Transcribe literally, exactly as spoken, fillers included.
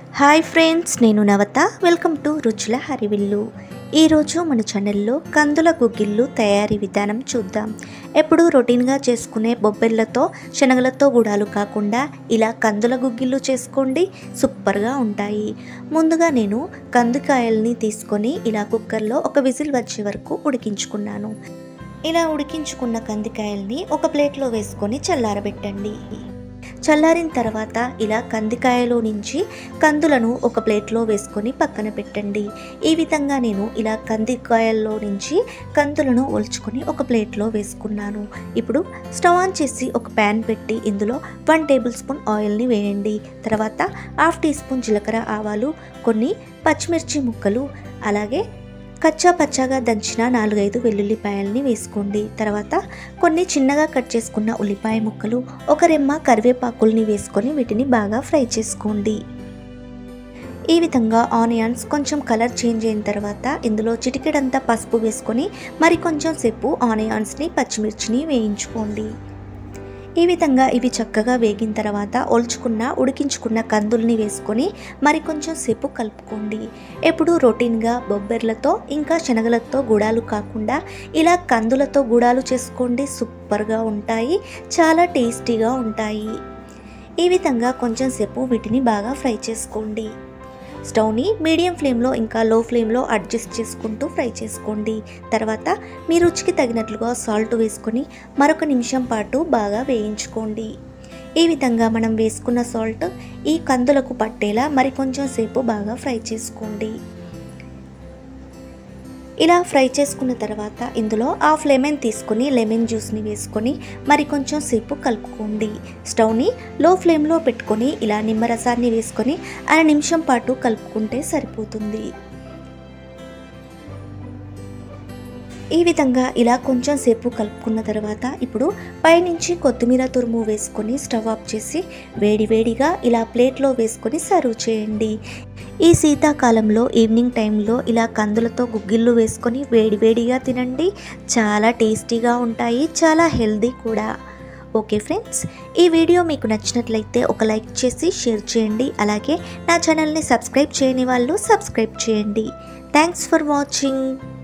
Hi friends, నేను నవత. Welcome to రుచుల హరివిల్లు. ఈరోజు మన ఛానల్లో కందుల గుగ్గిళ్ళు తయారీ విధానం చూద్దాం. ఎప్పుడు రొటీన్గా చేసుకునే బొబ్బెళ్ళతో శనగలతో గుడాలు కాకుండా ఇలా కందుల గుగ్గిళ్ళు చేసుకోండి, సూపర్గా ఉంటాయి. ముందుగా నేను కందికాయల్ని తీసుకొని ఇలా కుక్కర్లో ఒక విజిల్ వచ్చే వరకు ఉడికించుకున్నాను. ఇలా ఉడికించుకున్న కందికాయల్ని ఒక ప్లేట్లో వేసుకొని చల్లారబెట్టండి. చల్లారిన తర్వాత ఇలా కందికాయలో నుంచి కందులను ఒక ప్లేట్లో వేసుకొని పక్కన పెట్టండి. ఈ విధంగా నేను ఇలా కందికాయల్లో నుంచి కందులను ఒలుచుకొని ఒక ప్లేట్లో వేసుకున్నాను. ఇప్పుడు స్టవ్ ఆన్ చేసి ఒక ప్యాన్ పెట్టి ఇందులో వన్ టేబుల్ స్పూన్ ఆయిల్ని వేయండి. తర్వాత హాఫ్ టీ స్పూన్ జీలకర్ర ఆవాలు, కొన్ని పచ్చిమిర్చి ముక్కలు, అలాగే కచ్చా పచ్చాగా దంచిన నాలుగైదు వెల్లుల్లిపాయల్ని వేసుకోండి. తర్వాత కొన్ని చిన్నగా కట్ చేసుకున్న ఉల్లిపాయ ముక్కలు, ఒక రెమ్మ కరివేపాకుల్ని వేసుకొని వీటిని బాగా ఫ్రై చేసుకోండి. ఈ విధంగా ఆనియన్స్ కొంచెం కలర్ చేంజ్ అయిన తర్వాత ఇందులో చిటికెడంతా పసుపు వేసుకొని మరి కొంచెం సేపు ఆనియన్స్ని పచ్చిమిర్చిని వేయించుకోండి. ఈ విధంగా ఇవి చక్కగా వేగిన తర్వాత ఒలుచుకున్న ఉడికించుకున్న కందుల్ని వేసుకొని మరి కొంచెం సేపు కలుపుకోండి. ఎప్పుడు రొటీన్గా బొబ్బెర్లతో ఇంకా శనగలతో గుడాలు కాకుండా ఇలా కందులతో గుడాలు చేసుకోండి, సూపర్గా ఉంటాయి, చాలా టేస్టీగా ఉంటాయి. ఈ విధంగా కొంచెం సేపు వీటిని బాగా ఫ్రై చేసుకోండి. స్టవ్ని మీడియం ఫ్లేమ్లో ఇంకా లో ఫ్లేమ్లో అడ్జస్ట్ చేసుకుంటూ ఫ్రై చేసుకోండి. తర్వాత మీ రుచికి తగినట్లుగా సాల్ట్ వేసుకొని మరొక నిమిషం పాటు బాగా వేయించుకోండి. ఈ విధంగా మనం వేసుకున్న సాల్ట్ ఈ కందులకు పట్టేలా మరి కొంచెం సేపు బాగా ఫ్రై చేసుకోండి. ఇలా ఫ్రై చేసుకున్న తర్వాత ఇందులో హాఫ్ లెమన్ తీసుకొని లెమన్ జ్యూస్ని వేసుకొని మరి కొంచెం సేపు కలుపుకోండి. స్టవ్ని లో ఫ్లేమ్లో పెట్టుకొని ఇలా నిమ్మరసాన్ని వేసుకొని అర నిమిషం పాటు కలుపుకుంటే సరిపోతుంది. ఈ విధంగా ఇలా కొంచెం సేపు కలుపుకున్న తర్వాత ఇప్పుడు పైనుంచి కొత్తిమీర తురుము వేసుకొని స్టవ్ ఆఫ్ చేసి వేడివేడిగా ఇలా ప్లేట్లో వేసుకొని సర్వ్ చేయండి. ఈ శీతాకాలంలో ఈవినింగ్ టైంలో ఇలా కందులతో గుగ్గిళ్ళు వేసుకొని వేడివేడిగా తినండి, చాలా టేస్టీగా ఉంటాయి, చాలా హెల్దీ కూడా. ఓకే ఫ్రెండ్స్, ఈ వీడియో మీకు నచ్చినట్లయితే ఒక లైక్ చేసి షేర్ చేయండి. అలాగే నా ఛానల్ని సబ్స్క్రైబ్ చేయని వాళ్ళు సబ్స్క్రైబ్ చేయండి. Thanks for watching.